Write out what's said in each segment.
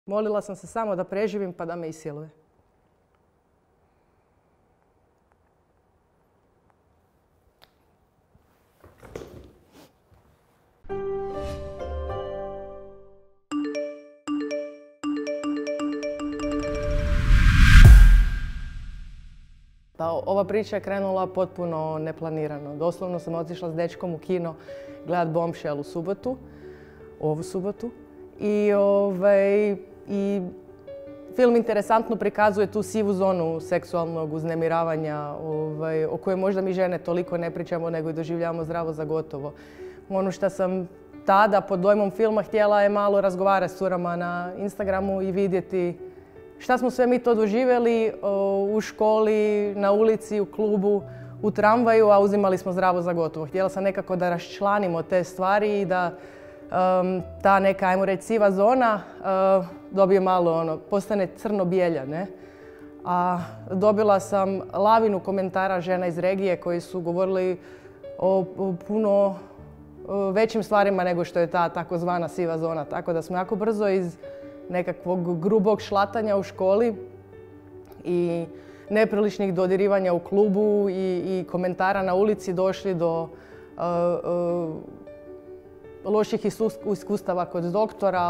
Molila sam se samo da preživim pa da me isiluje. Ova priča je krenula potpuno neplanirano. Doslovno sam otišla s dečkom u kino gledat Bombshell ovu subotu. I film interesantno prikazuje tu sivu zonu seksualnog uznemiravanja o kojoj možda mi žene toliko ne pričamo nego i doživljavamo zdravo za gotovo. Ono što sam tada pod dojmom filma htjela je malo razgovarati s curama na Instagramu i vidjeti šta smo sve mi to doživjeli u školi, na ulici, u klubu, u tramvaju, a uzimali smo zdravo za gotovo. Htjela sam nekako da raščlanimo te stvari i da ta neka, ajmo reći, siva zona dobije malo, postane crno-bijelja, ne? A dobila sam lavinu komentara žena iz regije koji su govorili o puno većim stvarima nego što je ta takozvana siva zona. Tako da smo jako brzo iz nekakvog grubog šlatanja u školi i nepriličnih dodirivanja u klubu i komentara na ulici došli do loših iskustava kod doktora,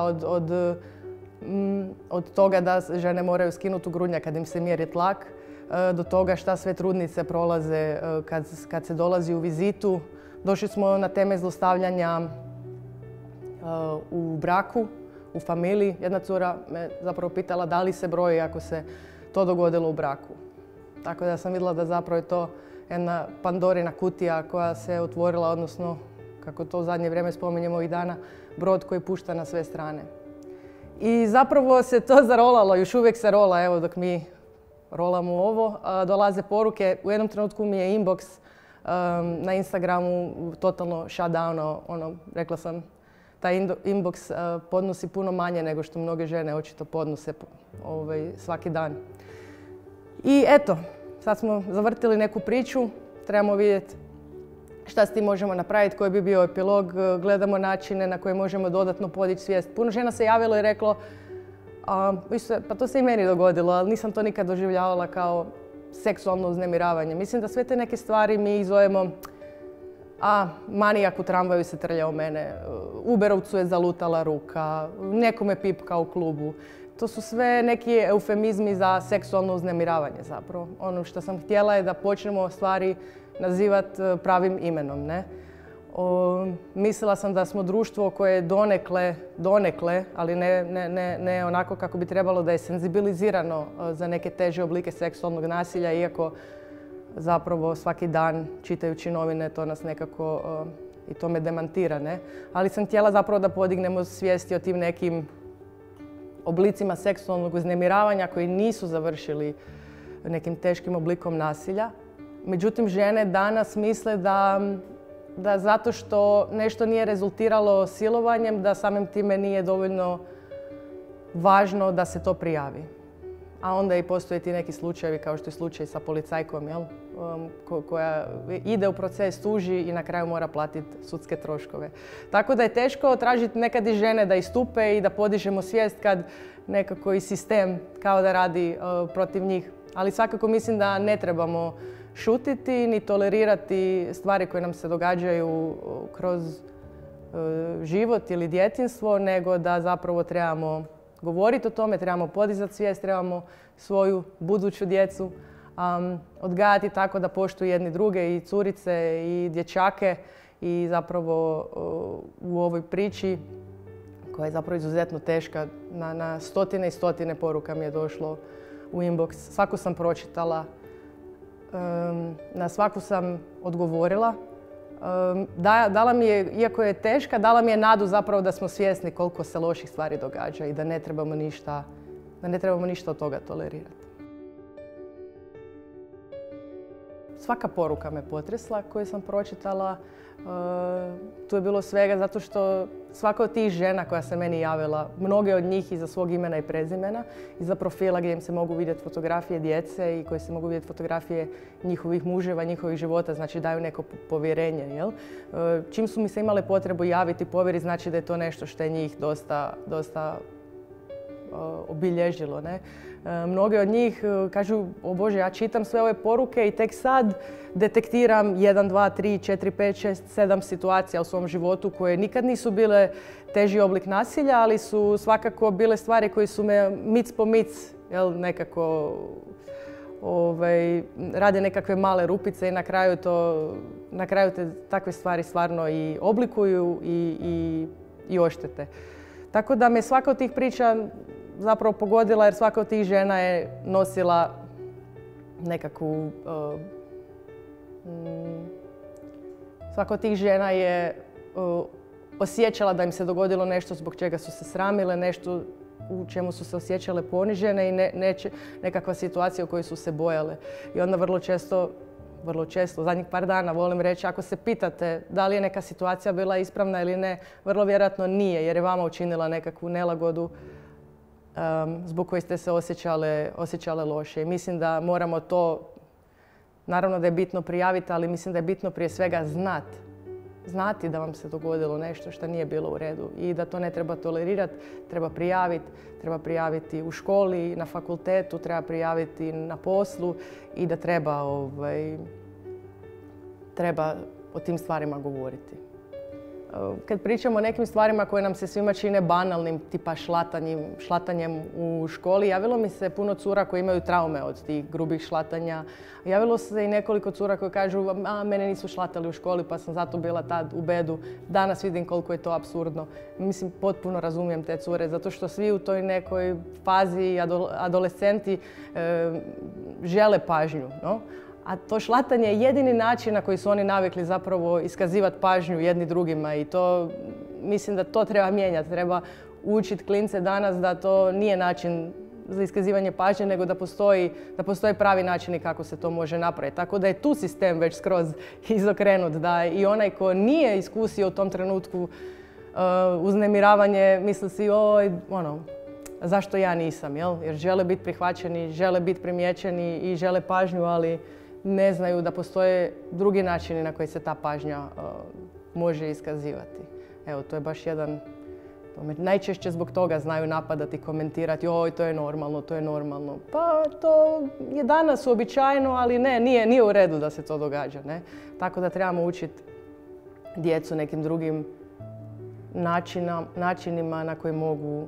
od toga da žene moraju skinuti u grudnjak kad im se mjeri tlak, do toga šta sve trudnice prolaze kad se dolazi u vizitu. Došli smo na teme zlostavljanja u braku, u familiji. Jedna cura me zapravo pitala da li se broji ako se to dogodilo u braku. Tako da sam vidjela da zapravo je to jedna Pandorina kutija koja se otvorila, odnosno, kako to u zadnje vrijeme spominjemo ovih dana, brod koji pušta na sve strane. I zapravo se to zarolalo, još uvijek se rola, evo dok mi rolamo ovo, dolaze poruke. U jednom trenutku mi je inbox na Instagramu totalno shutdowno, rekla sam, taj inbox podnosi puno manje nego što mnoge žene očito podnose svaki dan. I eto, sad smo zavrtili neku priču, trebamo vidjeti šta s tim možemo napraviti, koji bi bio epilog, gledamo načine na koje možemo dodatno podići svijest. Puno žena se javilo i reklo, pa to se i meni dogodilo, ali nisam to nikad doživljavala kao seksualno uznemiravanje. Mislim da sve te neke stvari mi zovemo manijak u tramvaju se trlja u mene, Uberovcu je zalutala ruka, nekome pipka u klubu. To su sve neki eufemizmi za seksualno uznemiravanje zapravo. Ono što sam htjela je da počnemo stvari nazivati pravim imenom, ne? Mislila sam da smo društvo koje je donekle, ali ne onako kako bi trebalo, da je senzibilizirano za neke teže oblike seksualnog nasilja, iako zapravo svaki dan čitajući novine to nas nekako i to me demantira, ne? Ali sam htjela zapravo da podignemo svijesti o tim nekim oblicima seksualnog uznemiravanja koji nisu završili nekim teškim oblikom nasilja. Međutim, žene danas misle da zato što nešto nije rezultiralo silovanjem, da samim time nije dovoljno važno da se to prijavi. A onda i postoje ti neki slučajevi, kao što je slučaj sa policajkom, koja ide u proces, tuži i na kraju mora platiti sudske troškove. Tako da je teško tražiti nekad i žene da istupe i da podižemo svijest kad nekako i sistem kao da radi protiv njih. Ali svakako mislim da ne trebamo šutiti ni tolerirati stvari koje nam se događaju kroz život ili djetinjstvo, nego da zapravo trebamo govoriti o tome, trebamo podizati svijest, trebamo svoju buduću djecu odgajati tako da poštuju jedni druge, i curice i dječake. I zapravo u ovoj priči, koja je zapravo izuzetno teška, na stotine i stotine poruka mi je došlo u inbox. Svaku sam pročitala, na svaku sam odgovorila. Dala mi je, iako je teška, dala mi je nadu zapravo da smo svjesni koliko se loših stvari događa i da ne trebamo ništa od toga tolerirati. Svaka poruka me potresla koju sam pročitala. Tu je bilo svega zato što svaka od tih žena koja se meni javila, mnoge od njih iza svog imena i prezimena, iza profila gdje im se mogu vidjeti fotografije djece i koje se mogu vidjeti fotografije njihovih muževa, njihovih života, znači daju neko povjerenje. Jel? Čim su mi se imale potrebu javiti, povjeriti, znači da je to nešto što je njih dosta obilježilo. Ne? Mnogi od njih kažu, o Bože, ja čitam sve ove poruke i tek sad detektiram 1, 2, 3, 4, 5, 6, 7 situacija u svom životu koje nikad nisu bile teži oblik nasilja, ali su svakako bile stvari koje su me mic po mic nekako rade nekakve male rupice i na kraju te takve stvari stvarno i oblikuju i oštete. Tako da me svaka od tih priča zapravo pogodila jer svaka od tih žena je nosila nekakvu... Svaka od tih žena je osjećala da im se dogodilo nešto zbog čega su se sramile, nešto u čemu su se osjećale ponižene i nekakva situacija u kojoj su se bojale. I onda vrlo često, u zadnjih par dana volim reći, ako se pitate da li je neka situacija bila ispravna ili ne, vrlo vjerojatno nije jer je vama učinila nekakvu nelagodu zbog koje ste se osjećale loše. I mislim da moramo to, naravno da je bitno prijaviti, ali mislim da je bitno prije svega znati da vam se dogodilo nešto što nije bilo u redu i da to ne treba tolerirati, treba prijaviti u školi, na fakultetu, treba prijaviti na poslu i da treba o tim stvarima govoriti. Kad pričamo o nekim stvarima koje nam se svima čine banalnim, tipa šlatanjem u školi, javilo mi se puno cura koje imaju traume od tih grubih šlatanja. Javilo se i nekoliko cura koje kažu, mene nisu šlatali u školi pa sam zato bila tad u bedu. Danas vidim koliko je to apsurdno. Mislim, potpuno razumijem te cure, zato što svi u toj nekoj fazi adolescenti žele pažnju. No? A to šlatanje je jedini način na koji su oni navikli zapravo iskazivati pažnju jedni drugima i to, mislim da to treba mijenjati. Treba učiti klince danas da to nije način za iskazivanje pažnje, nego da postoji pravi načini kako se to može napraviti. Tako da je tu sistem već skroz izokrenut, da i onaj ko nije iskusio u tom trenutku uznemiravanje misli si, zašto ja nisam, jel? Jer žele biti prihvaćeni, žele biti primijećeni i žele pažnju, ali ne znaju da postoje drugi načini na koji se ta pažnja može iskazivati. Evo, to je baš jedan... Najčešće zbog toga znaju napadati, komentirati, oj, to je normalno. Pa to je danas uobičajeno, ali ne, nije u redu da se to događa. Ne? Tako da trebamo učiti djecu nekim drugim načinima na koji mogu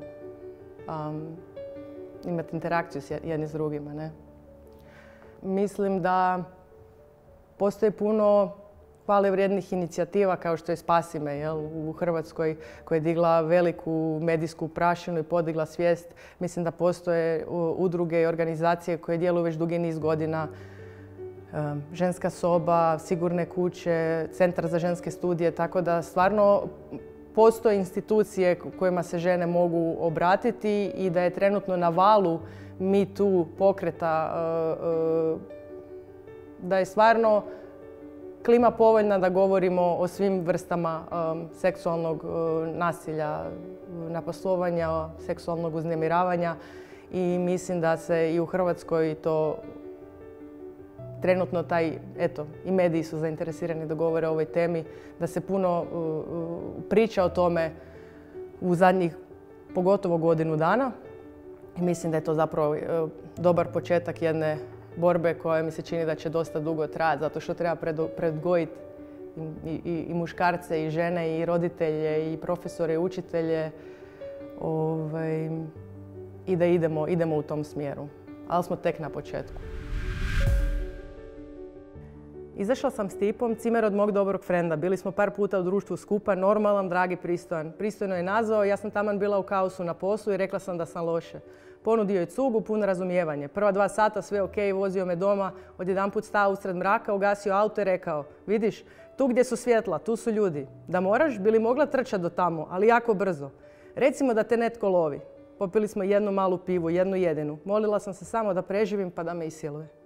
imati interakciju jedni s drugima. Ne? Mislim da postoji puno hvale vrijednih inicijativa kao što je Spasi me u Hrvatskoj koja je digla veliku medijsku prašinu i podigla svijest. Mislim da postoje udruge i organizacije koje djeluju već dugi niz godina. Ženska soba, Sigurne kuće, Centar za ženske studije, tako da stvarno postoje institucije kojima se žene mogu obratiti i da je trenutno na valu Me Too pokreta, da je stvarno klima povoljna da govorimo o svim vrstama seksualnog nasilja, napastovanja, seksualnog uznemiravanja i mislim da se i u Hrvatskoj to trenutno i mediji su zainteresirani da govore o ovoj temi, da se puno priča o tome u zadnjih pogotovo godinu dana. I mislim da je to zapravo dobar početak jedne borbe koja mi se čini da će dosta dugo trajati, zato što treba predgojiti i muškarce i žene i roditelje i profesore i učitelje i da idemo u tom smjeru. Ali smo tek na početku. Izašla sam s tipom, cimer od mog dobrog frenda. Bili smo par puta u društvu skupa, normalan, dragi, pristojan. Pristojno je nazvao, ja sam taman bila u kaosu na poslu i rekla sam da sam loše. Ponudio je cugu, puno razumijevanje. Prva 2 sata sve ok, vozio me doma, odjedanput stao usred mraka, ugasio auto i rekao, vidiš, tu gdje su svjetla, tu su ljudi. Da moraš, bi li mogla trčati do tamo, ali jako brzo. Recimo da te netko lovi. Popili smo jednu malu pivu, jednu jedinu. Molila sam se samo da preživim pa da me isiluje.